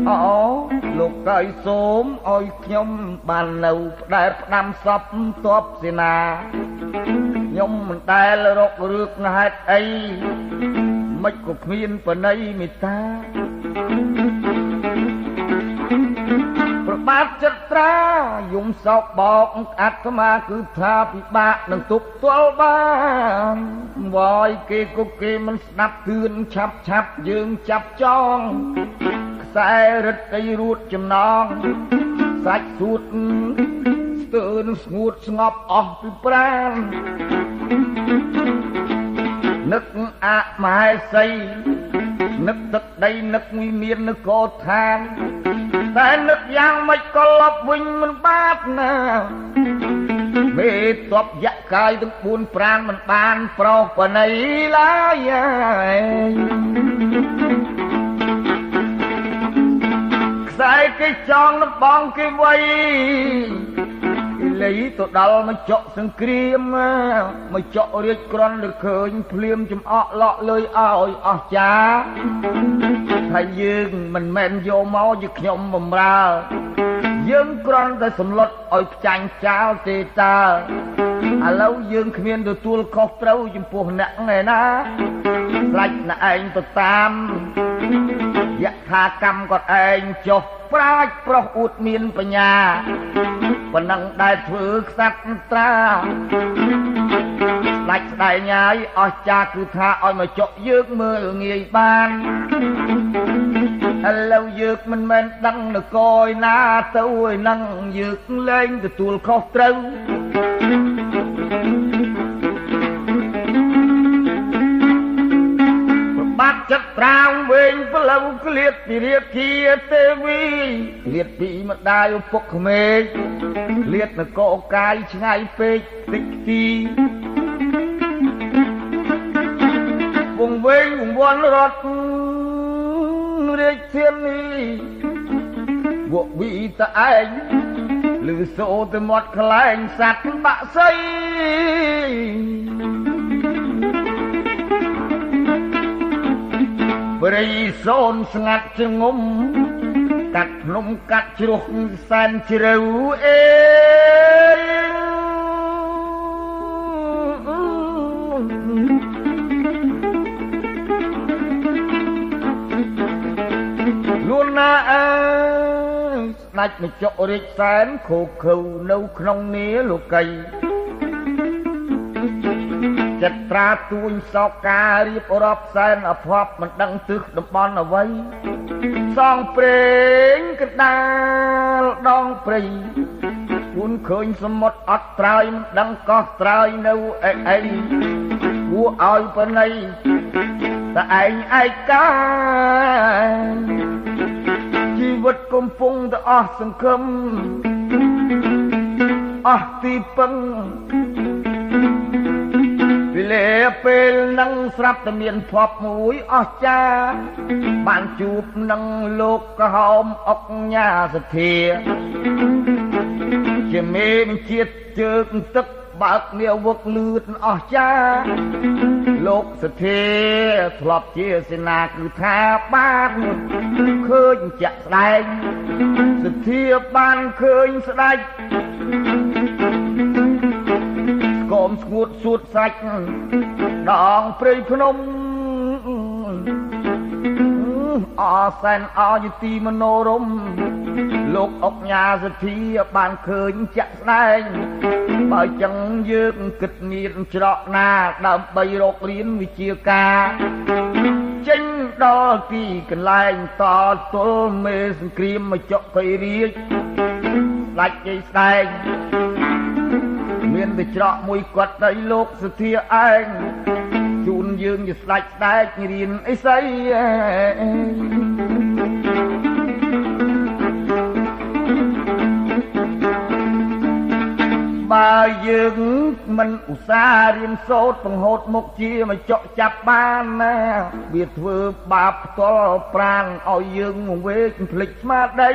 លោកកៃសូមឲ្យខ្ញុំបាននៅដែលផ្ដាំសពទ័ពសេនាខ្ញុំមិនដែលរករឿងហេតុអីមិនក៏គ្មានបណៃមេត្តាប្របាទចិត្តត្រាយំសោកបោកអាត្មាគឺថាពិបាកនឹងទប់ទល់បានវយគេគុកគេមិនស្ដាប់ទឿនឆាប់យើងចាប់ចងខ្សែរឹតឲ្យរួតចំណងសាច់សួតស្ទើរស្ងួតស្ងប់អស់ពីប្រាណនឹកអមហេសីនឹកទឹកដីនឹកវិមាននគរឋានតែនឹកយ៉ាងម៉េចក៏លប់វិញមិនបាត់ណាមេតបយៈកាយទាំង4ប្រាណមិនបានប្រោសបណៃឡើយខ្សែគេចងនឹងបងគេវៃលីទៅដល់មកចកសង្គ្រាមមកចករាជក្រនលើឃើញភ្លាមចំអកលក់លុយឲ្យអស់ចាថាយើងមិនមែនយកមកជាខ្ញុំបំរើយើងគ្រាន់តែសម្លុតឲ្យផ្ចាញ់ចោលទេតាឥឡូវយើងគ្មានទទួលខុសត្រូវចំពោះអ្នកឯណាខ្លាចអ្នកឯងទៅតាមយថាកម្មគាត់ឯងចុះប្រាជ្ញប្រុសអួតមានបញ្ញាប៉ុណ្ណឹងដែលធ្វើខ្សាត់ត្រាស្ដេចស្ដែងហើយអស់ចាគឺថាឲ្យមកចុកយើងមើលងាយបានឥឡូវយើងមិនមែនដឹងនគរឯណាទៅឯនឹងយើងលែងទទួលខុសត្រូវបាត់ចិត្តត្រាងវិញផ្លូវក្លៀតពីរាជាទេវីក្លៀតពីម្ដាយឪពុកក្មេកក្លៀតនគរកាយឆ្ងាយពេកតិចទីវងវែងវងវ័នរត់រាជធានីវក់វីតឯងលឺសូរទៅមាត់ខ្លែងសัตว์បាក់សីព្រៃសូនស្ងាត់ជ្ងំកាត់ភ្នំកាត់ជ្រោះសែនជ្រៅអេលួនណាអើយស្ដេចមកចុករាជសែនខូខើនៅក្នុងនាលោកីចិត្តត្រាទួញសោកការរៀបរាប់សែនអភ័ព្វមិនដឹងទិសតំបន់អ្វីសងព្រេងកដាលដងព្រៃគួនឃើញសមុទ្រអត់ត្រើយមិនដឹងកោះត្រើយនៅអីគួរឲ្យបណៃតែឯងឯកាជីវិតកំពុងតែអស់សង្ឃឹមអស់ទីពឹងពេលនឹងស្រាប់តែមានភពមួយអស្ចារ្យបានជួបនឹងលោកក្រហមអុកញ៉ាសធាជាមេបញ្ជាតិជើងទឹកបើកនាវឹកលឿនអស្ចារ្យលោកសធាធ្លាប់ជាសេនាគឺថាបានឃើញជាក់ស្ដែងសធាបានឃើញស្ដេចកុំស្ងួតសួតសាច់ដងព្រៃភ្នំអសែនអយុទីមនោរមលោកអុកញ៉ាសធាបានឃើញចាក់ស្ដែងបើចឹងយើងគិតមានច្រកណាដើម្បីរករៀនវិជ្ជាការចេញដល់ទីកន្លែងតទល់មេសង្គ្រាមមកចុកភ័យរាជស្ដេចជ័យស្ដែងមានតែច្រកមួយគាត់ទៅលោកសធាឯងជូនយើងជាស្ដេចស្ដែករៀនអីស្អីបើយើងមិនឧស្សាហ៍រៀនសូត្របង្ហូតមុខជាមកចកចាប់បានណាវាធ្វើបាបផ្ទាល់ប្រាណឲ្យយើងវេកភ្លេចស្មារតី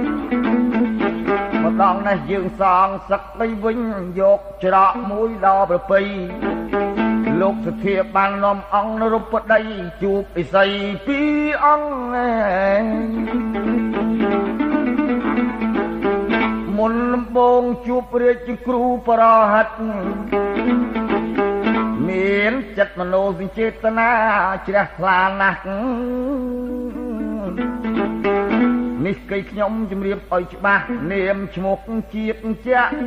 ម្ដងនេះយើងសងសឹកដីវិញយកច្រកមួយដល់ប្រពៃលោកសធាបាននាំអង្គនរុបដីជួបឥសី2អង្គរាជគ្រូបរហិតមានចិត្តមโนសញ្ចេតនាជ្រះថ្លាណាស់នេះគេខ្ញុំជំរាបឲ្យច្បាស់នាមឈ្មោះជាតិជាក់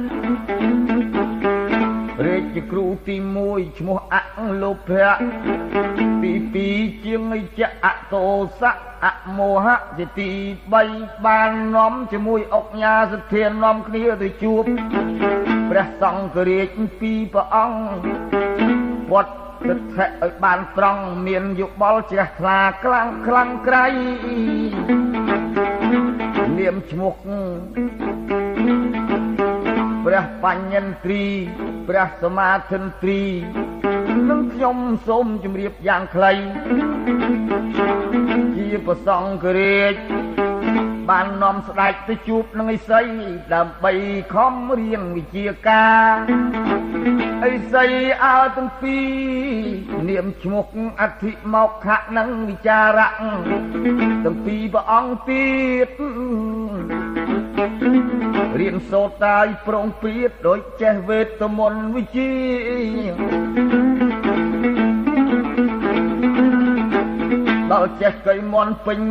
រាជគ្រូទី1ឈ្មោះអលោភៈទី2ជាងចៈអតោសៈអមោហៈជាទី3បាននាំជាមួយអុកញ៉ាសទ្ធានាំគ្នាទៅជួបព្រះសង្ឃរាជ2ព្រះអង្គវត្តទិដ្ឋិឲ្យបានត្រង់មានយោបល់ជ្រះថ្លាខ្លាំងក្រៃនាមឈ្មោះព្រះបញ្ញន្ទ្រីព្រះសមាធិន្ទ្រីនឹងខ្ញុំសូមជម្រាបយ៉ាងខ្លីជាព្រះសង្ឃរាជបាននាំស្ដេចទៅជួបនឹងឥសីដើម្បីខំរៀនវិជ្ជាការឥសីអើទាំងពីរនាមឈ្មោះអធិមោខៈនិងវិចារៈទាំងពីរព្រះអង្គទៀតរៀនសូត្រតាយប្រងព្រាតដូចចេះវេទមន្តវិជ្ជាដល់ចេះកៃមន់ពេញ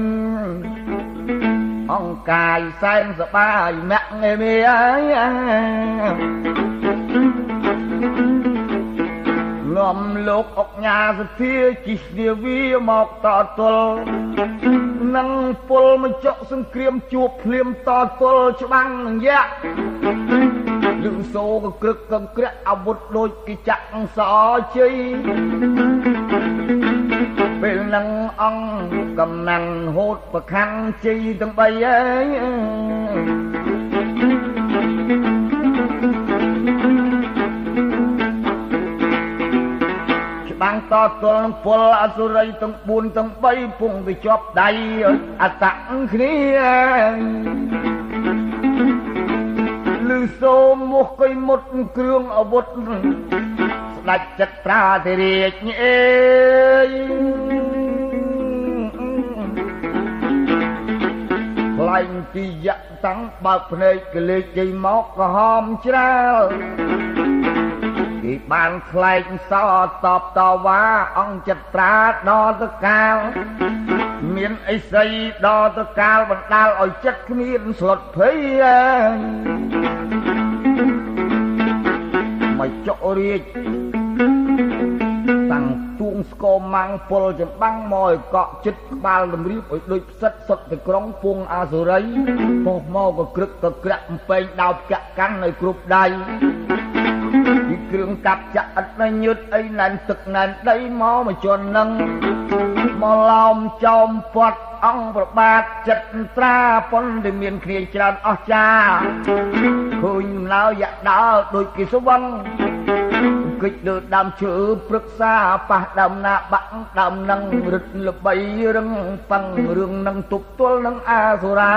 អង្គកាយសែនសបាយមាក់ឯមេអើយនាំលោកអុកញ៉ាសធាជីស្នាវីមកតទល់នឹងពលមកចុកសង្គ្រាមជួបភ្លាមតទល់ច្បាំងនឹងយៈលឺសូរក៏ក្រឹកកង្ក្រាក់អាវុធដូចគេចាក់សអជ័យពេលនឹងអង្គកំណាំងហូតប្រខាំងជ័យទាំង3អើយបាំងតទល់នឹងពលអសុរីទាំង4ទាំង3ពុងទៅជាប់ដៃអតៈគ្នាលឺសូមមុខកុយមុតគ្រឿងអាវុធស្ដេចចត្រាធិរាជអេយខ្លែងទីយៈតាំងបើកភ្នែកកលេចជ័យមកក៏ហមច្រាលគេបានខ្លែងសោតបតវ៉ាអង្គចត្រាដល់ទៅកាលមានអីសីដល់ទៅកាលបណ្ដាលឲ្យចិត្តគ្មានស្លុតភ័យមកចុរាជតាំងទួងស្គមម៉ាំងពលចម្បាំងមកកក់ចិត្តក្បាលតម្រៀបឲ្យដូចផ្សិតសុតទៅក្រុងពងអាសុរីពោះមកក៏ក្រឹកក៏ក្រាក់អំពេងដោបចាក់កាន់នៅគ្រប់ដៃពីគ្រឿងកាប់ចាក់ឥតនៅញើតអីណែនទឹកណែនដីមកជន់នឹងមកឡោមចោមពាត់អង្គប្របាទចិត្តត្រាប៉ុនដែលមានគ្នាច្រើនអស្ចារ្យឃើញដំណើរយ៉ាក់ដើរដូចគេស្វឹងគិចលើដើមឈើព្រឹក្សាប៉ះដើមណាបាក់ដើមនឹងរឹតល្បីរឹងប៉ឹងរឿងនឹងទប់ទល់នឹងអាសុរា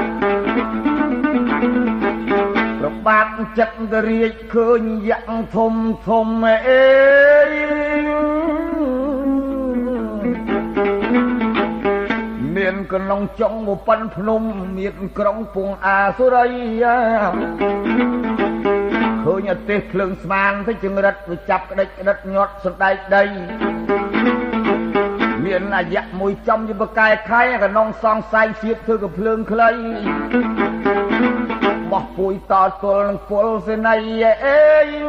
ប្របាទចិត្តរាជឃើញយ៉ាងធំអេមានកណ្ដុងចុងប៉ុនភ្នំមានក្រុងពងអាសុរីឃើញអទេសភ្លើងស្មានទៅចង្រិតទៅចាប់ក្តិចក្តិតញាត់សណ្ដែកដីមានអាយៈមួយចំជាបកាយខៃកណ្ដុងសងសៃសៀតធ្វើកំភ្លើងខ្លីបោះពួយតទល់នឹងពលសេនីអេ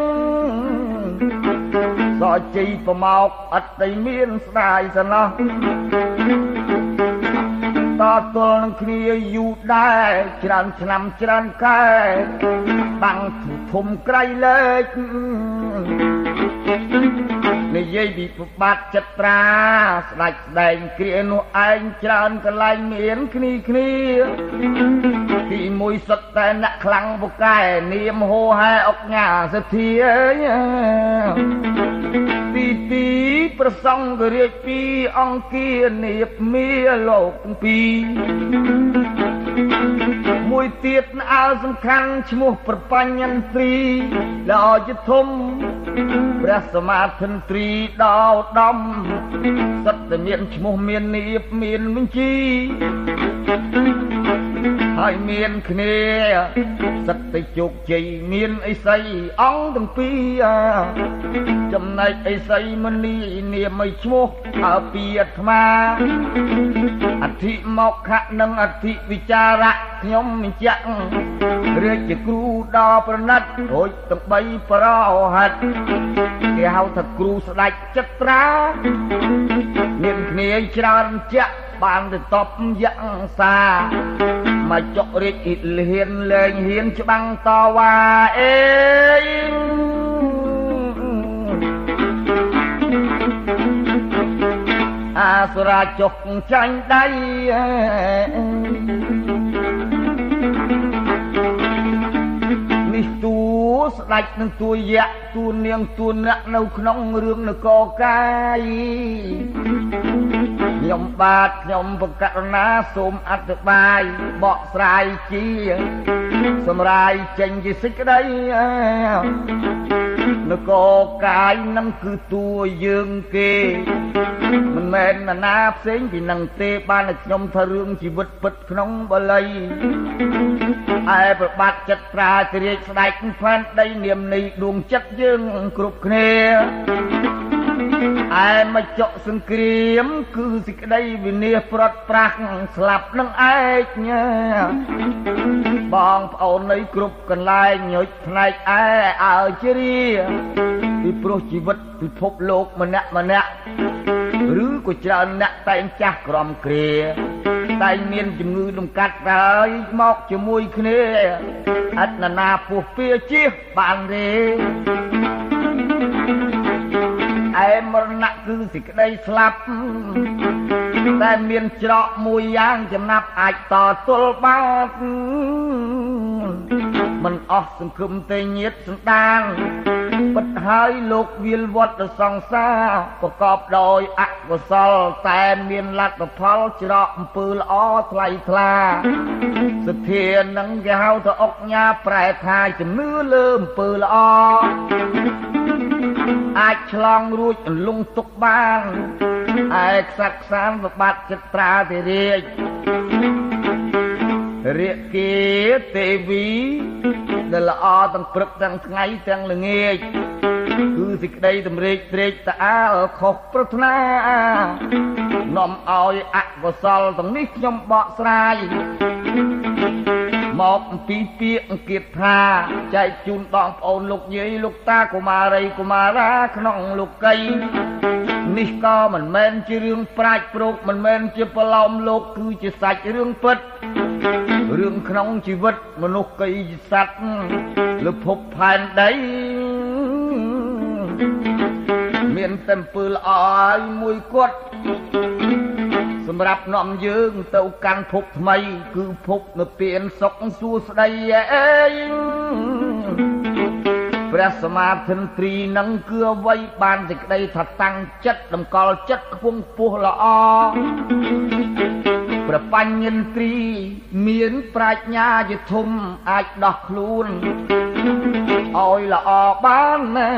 សោជីប្រមោកអត់តែមានស្ដាយសណោះតទល់នឹងគ្នាយូរដែរច្រើនឆ្នាំច្រើនកែបាំងធំក្រៃលេខនិយាយពីប្របាទចត្រាស្ដេចស្ដែងគ្រានោះឯងច្រើនកន្លែងមានគ្នាទីមួយសុទ្ធតែអ្នកខ្លាំងពូកែនាមហោហែអុកញ៉ាសទ្ធាទីពីរប្រសង្ឃរាជពីរអង្គានាបមាលោកពីរមួយទៀតអើសំខាន់ឈ្មោះប្របញ្ញន្ទ្រីល្អជាធំព្រះសមាធិន្ទ្រីដល់ដំសិតតែមានឈ្មោះមាននាបមានបញ្ជីហើយមានគ្នាសិតតែជោគជ័យមានអីស្អីអង្គទាំងពីរចំណែកអីស្អីមនីនាមឲ្យឈ្មោះអពីអាត្មាអធិមកខៈនិងអធិវិចារៈខ្ញុំបញ្ជាក់រាជជាគ្រូដ៏ប្រណិតរួចទាំង3ប្រហិតគេហៅថាគ្រូស្ដេចចិត្រាមានគ្នាច្រើនជាក់បានទៅតបយ៉ាងសាមកចុករាជអ៊ីលហ៊ានលែងហ៊ានច្បាំងតវ៉ាអេអាសុរាចុកចាញ់ដៃនេះតួស្ដេចនឹងតួយៈតួនាងតួអ្នកនៅក្នុងរឿងនគរកាយខ្ញុំបាទខ្ញុំបកករណាសូមអធិប្បាយបកស្រាយជាសម្រាយចេញជាសេចក្តីនគរកាយនឹងគឺតួយើងគេមិនមែនណាផ្សេងពីនឹងទេបានតែខ្ញុំថារឿងជីវិតពិតក្នុងបាលីឯប្របាទចិត្តត្រាទរាជស្ដេចផែនដីនាមនៃដួងចិត្តយើងគ្រប់គ្នាឯមកចុកសង្គ្រាមគឺសេចក្តីវិនាសប្រត់ប្រាស់ស្លាប់នឹងឯកបងប្អូននៃគ្រប់កន្លែងញុចផ្នែកឯអើជារីពីព្រោះជីវិតពិភពលោកម្នាក់ឬក៏ច្រើនអ្នកតែងចាស់ក្រំគ្រាតែងមានជំងឺលំកាត់ហើយមកជាមួយគ្នាអត់ណាពោះពៀជិះបានទេឯមរណៈគឺសេចក្តីស្លាប់តែមានច្រកមួយយ៉ាងចំណាប់អាចតទល់បានមិនអស់សង្ឃឹមទេញាតសន្តានពិតហើយលោកវាលវត្តសង្សារប្រកបដោយអកុសលតែមានលទ្ធផលច្រកអំពើល្អថ្លៃថ្លាសទ្ធានឹងគេហៅថាអុកញ៉ាប្រែថាជំនឿលើអំពើល្អអាចឆ្លងរួចលងទុកបានឯខ្សាត់ខ្សានប្របាទចិត្តត្រាទេរាជរាគីទេវីដែលល្អទាំងព្រឹកទាំងថ្ងៃទាំងល្ងាចគឺសេចក្តីតម្រេកត្រេកតាអាលខុសប្រាថ្នានាំឲ្យអកុសលទាំងនេះខ្ញុំបកស្រាយមកអំពីពាក្យអង្គាតថាចែកជូនបងប្អូនលោកយាយលោកតាកុមារីកុមារាក្នុងលោកីនេះក៏មិនមែនជារឿងប្រាជ្ញប្រោកមិនមែនជាប្រឡោមលោកគឺជាសាច់រឿងពិតរឿងក្នុងជីវិតមនុស្សកៃសត្វលើភពផែនដីមានតែអំពើល្អឲ្យមួយគត់សម្រាប់នាំយើងទៅកាន់ភពថ្មីគឺភពនិព្វានសុខសួស្តីព្រះសមាធិន្ទ្រីនឹងគឺអ្វីបានសេចក្តីថាតាំងចិត្តតម្កល់ចិត្តខ្ពង់ខ្ពស់ល្អព្រះបញ្ញិន្ទ្រីមានប្រាជ្ញាជាធំអាចដោះខ្លួនឲ្យល្អបានណា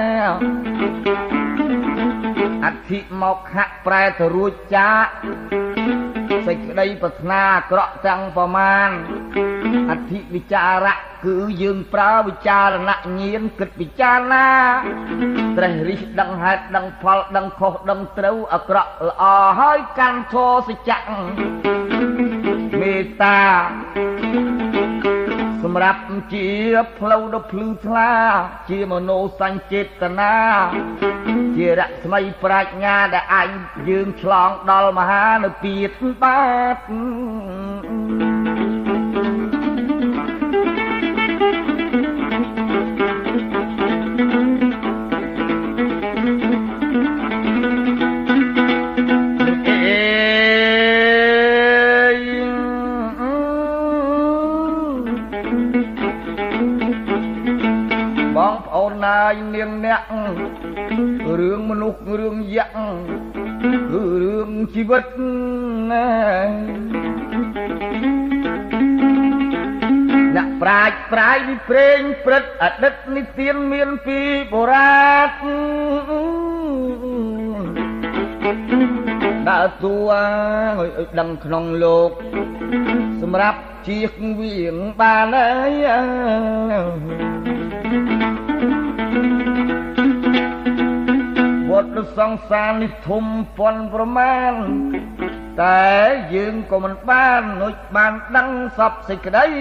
អធិមកខៈប្រែទៅរួចចាកសេចក្តីប្រាថ្នាអាក្រក់ទាំងប្រមាណអធិវិចារៈគឺយើងប្រើវិចារណញ្ញាណគិតពិចារណាត្រេះរិះដឹងហេតុដឹងផលដឹងខុសដឹងត្រូវអាក្រក់ល្អហើយកាន់ធម៌សច្ចៈមេត្តាសម្រាប់ជាផ្លូវដ៏ភ្លឺថ្លាជាមនោសញ្ចេតនាជារស្មីប្រាជ្ញាដែលអាចយើងឆ្លងដល់មហានិព្វានបាទបងប្អូនណាយនាងអ្នករឿងមនុស្សរឿងយក្សគឺរឿងជីវិតអ្នកប្រាជ្ញប្រាយវិព្រេងព្រឹត្តអតីតនិទានមានពីបុរាណដើរតួឲ្យដឹងក្នុងលោកសសម្រាប់ជៀសវាងបានហើយវត្តសង្សារនេះធំប៉ុនប្រមាណតែយើងក៏មិនបាននុចបានដឹងសពសេចក្តី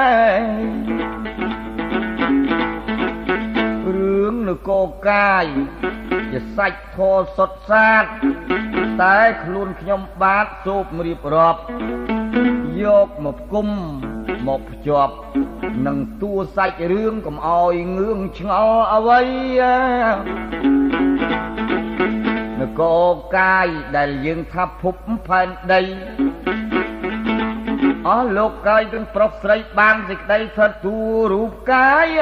រឿងនគរកាយជាសាច់ធរសុតសាតតែខ្លួនខ្ញុំបាទសូបរៀបរាប់យកមកគុំមកភ្ជាប់នឹងតួសាច់រឿងកុំអោយងឿងឆ្ងល់អ្វីនគរកាយដែលយើងថាភពផែនដីអស់លោកកាយទាំងប្រុសស្រីបានសេចក្តីថតទូរូបកាយ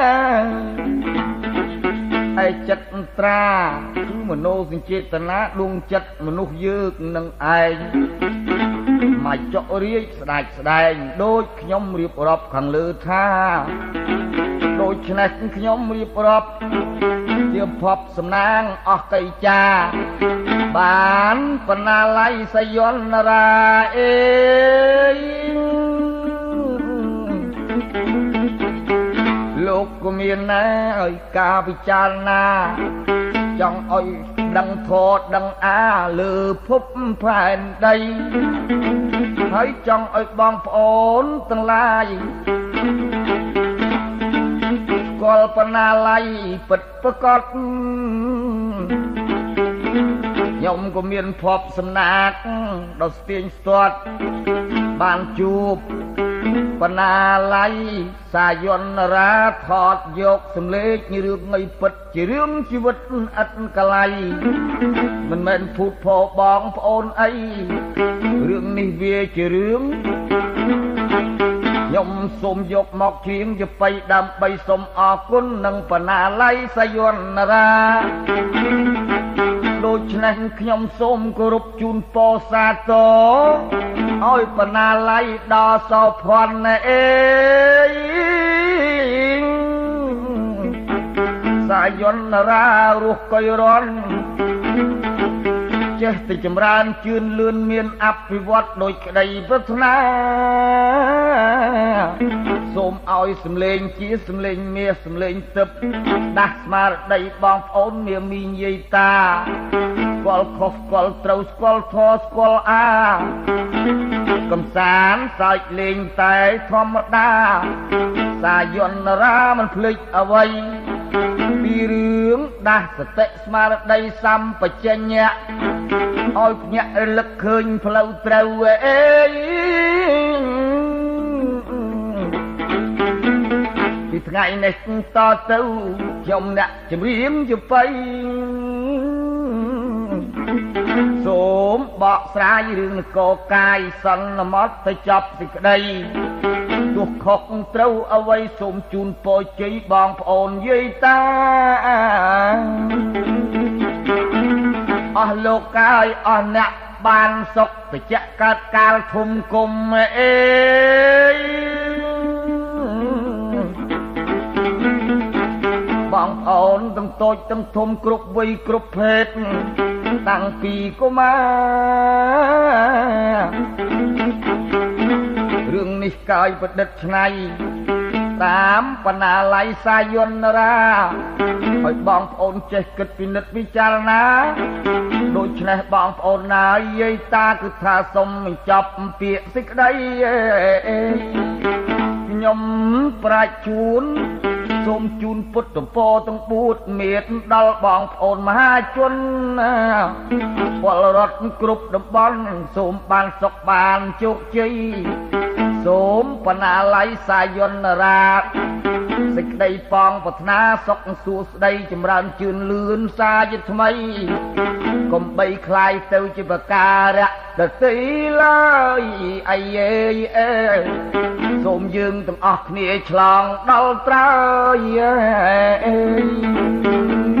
ឯចិត្តអន្តរាគឺមនោសញ្ចេតនាដួងចិត្តមនុស្សយើងនឹងឯងមកចុករាជស្ដាច់ស្ដែងដូចខ្ញុំរៀបរាប់ខាងលើថាដូច្នេះខ្ញុំរៀបរាប់ជាភពសំណាងអស់កៃចាបានបណ្ណាល័យសយន្តរាអេលោកក៏មានណាឲ្យការពិចារណាចង់ឲ្យដឹងធម៌ដឹងអាលើភពផែនដីហើយចង់ឲ្យបងប្អូនទាំងឡាយស្គាល់បណ្ណាល័យពិតប្រកបខ្ញុំក៏មានភពសំណាកដ៏ស្ទៀងស្ទាត់បានជួបបណ្ណាល័យសាយន្តរាថតយកសម្លេងរឿងនៃពិតជារឿងជីវិតឥតកលៃមិនមែនភូតផបងប្អូនអីរឿងនេះវាជារឿងខ្ញុំសូមយកមកច្រៀងជាបៃដើម្បីសូមអរគុណនឹងបណ្ណាល័យសាយន្តរាដូច្នេះខ្ញុំសូមគោរពជូនពរសាទរឲ្យបណ្ណាល័យដល់សោភ័ណ្ឌអេសាយន្តរារស់កុយរនចេះតែចម្រើនជឿនលឿនមានអភិវឌ្ឍដោយក្តីប្រាថ្នាសូមឲ្យសម្លេងជាសម្លេងមាសសម្លេងទឹកដាស់ស្មារតីបងប្អូនមាមីនិយាយតាស្គាល់ខុសស្គាល់ត្រូវស្គាល់ធម៌ស្គាល់អាកំសាន្តសើចលេងតែធម្មតាសាយន្តរាមិនភ្លេចអ្វីពីរឿងដាស់សតិស្មារតីសម្បជញ្ញៈឲ្យភ្ញាក់រលឹកឃើញផ្លូវត្រូវអេពីថ្ងៃនេះតទៅខ្ញុំអ្នកចម្រៀងជបៃសូមបកស្រាយរឿងនគរកាយសន្មត់ទៅចប់សេចក្តីទោះខុសត្រូវអ្វីសូមជូនពរជ័យបងប្អូនយាយតាអស់លោកកាយអស់អ្នកបានសុខតិចកើតកាលធំគុំអេបងប្អូនទាំងតូចទាំងធំគ្រប់វ័យគ្រប់ភេទតាំងពីកុមាររឿងនេះកាយប្រឌិតឆ្នៃតាមបណ្ណាល័យសាយន្តរាឲ្យបងប្អូនចេះគិតពិនិត្យពិចារណាដូច្នេះបងប្អូនណាយាយតាគឺថាសុំបញ្ចប់ពាក្យសេចក្តីខ្ញុំប្រាជ្ញជូនសូមជូនពុទ្ធពរទាំង4មេត្តាដល់បងប្អូនមហាជនពលរដ្ឋគ្រប់តំបន់សូមបានសុខបានជោគជ័យសូមបណ្ណាល័យសាយន្តរាសេចក្តីបងប្រាថ្នាសុខសួស្តីចម្រើនជឿនលឿនសាយថ្មីកុំបីคลายទៅជាប្រការៈដតីឡើយអាយអេសូមយើងទាំងអស់គ្នាឆ្លងដល់ត្រើយ